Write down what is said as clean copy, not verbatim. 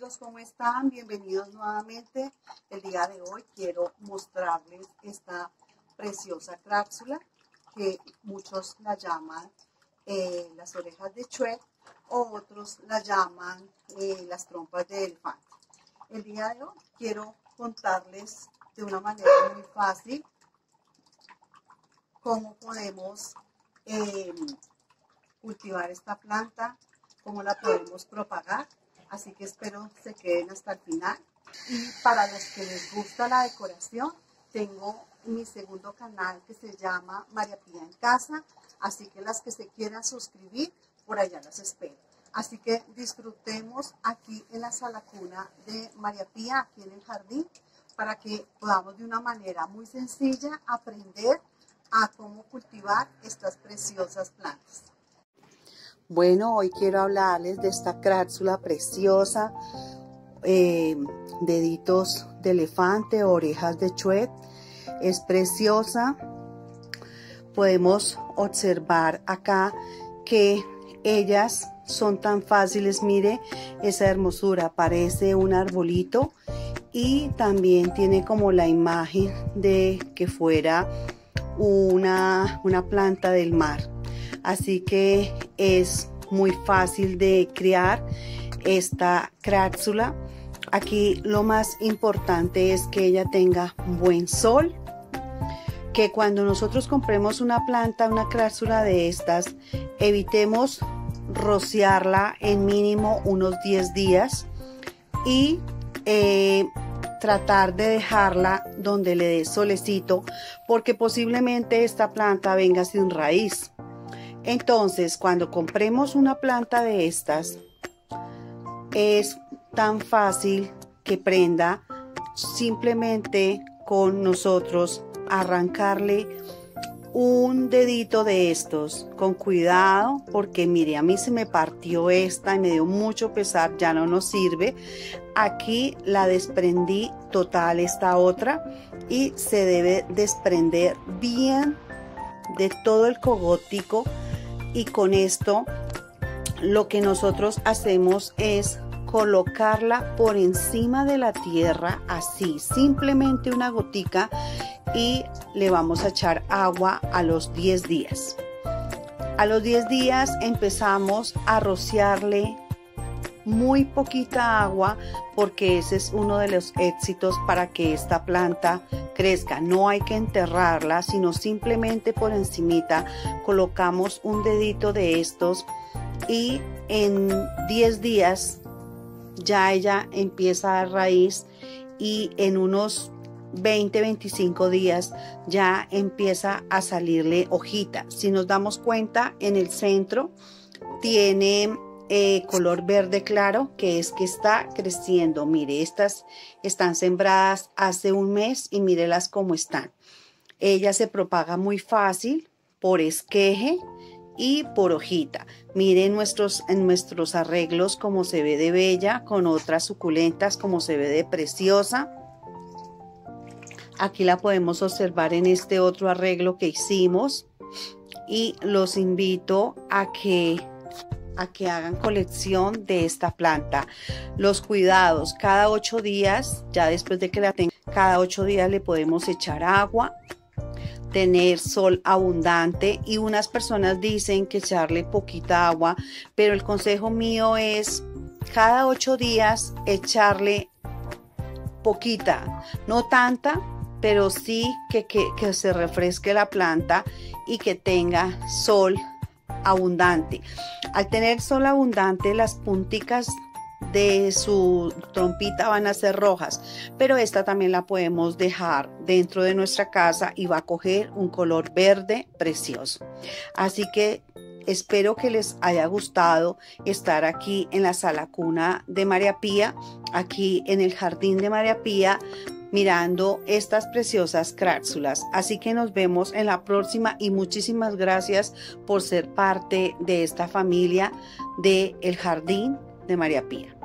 amigos, ¿cómo están? Bienvenidos nuevamente. El día de hoy quiero mostrarles esta preciosa crápsula que muchos la llaman las orejas de chuec o otros la llaman las trompas de elefante. El día de hoy quiero contarles de una manera muy fácil cómo podemos cultivar esta planta, cómo la podemos propagar. Así que espero se queden hasta el final. Y para los que les gusta la decoración, tengo mi segundo canal que se llama María Pía en Casa. Así que las que se quieran suscribir, por allá las espero. Así que disfrutemos aquí en la sala cuna de María Pía, aquí en el jardín, para que podamos de una manera muy sencilla aprender a cómo cultivar estas preciosas plantas. Bueno, hoy quiero hablarles de esta crápsula preciosa, deditos de elefante, orejas de chuec. Es preciosa. Podemos observar acá que ellas son tan fáciles. Mire esa hermosura, parece un arbolito y también tiene como la imagen de que fuera una planta del mar. Así que es muy fácil de criar esta crápsula. Aquí lo más importante es que ella tenga buen sol, que cuando nosotros compremos una planta, una crápsula de estas, evitemos rociarla en mínimo unos 10 días y tratar de dejarla donde le dé solecito, porque posiblemente esta planta venga sin raíz. Entonces, cuando compremos una planta de estas, es tan fácil que prenda simplemente con nosotros arrancarle un dedito de estos con cuidado, porque mire, a mí se me partió esta y me dio mucho pesar, ya no nos sirve. Aquí la desprendí total esta otra y se debe desprender bien de todo el cogotico, y con esto lo que nosotros hacemos es colocarla por encima de la tierra, así, simplemente una gotica, y le vamos a echar agua a los 10 días. A los 10 días empezamos a rociarle muy poquita agua, porque ese es uno de los éxitos para que esta planta crezca. No hay que enterrarla, sino simplemente por encimita colocamos un dedito de estos, y en 10 días ya ella empieza a dar raíz, y en unos 20-25 días ya empieza a salirle hojita. Si nos damos cuenta, en el centro tiene color verde claro, que es que está creciendo. Mire, estas están sembradas hace un mes y mírelas cómo están. Ella se propaga muy fácil por esqueje y por hojita. Miren en nuestros arreglos cómo se ve de bella, con otras suculentas como se ve de preciosa. Aquí la podemos observar en este otro arreglo que hicimos, y los invito a que hagan colección de esta planta. Los cuidados: cada 8 días, ya después de que la tengan, cada 8 días le podemos echar agua, tener sol abundante, y unas personas dicen que echarle poquita agua, pero el consejo mío es cada 8 días echarle poquita, no tanta, pero sí que se refresque la planta y que tenga sol abundante. Al tener sol abundante, las punticas de su trompita van a ser rojas, pero esta también la podemos dejar dentro de nuestra casa y va a coger un color verde precioso. Así que espero que les haya gustado estar aquí en la sala cuna de María Pía, aquí en el jardín de María Pía, mirando estas preciosas crápsulas. Así que nos vemos en la próxima, y muchísimas gracias por ser parte de esta familia de El Jardín de María Pía.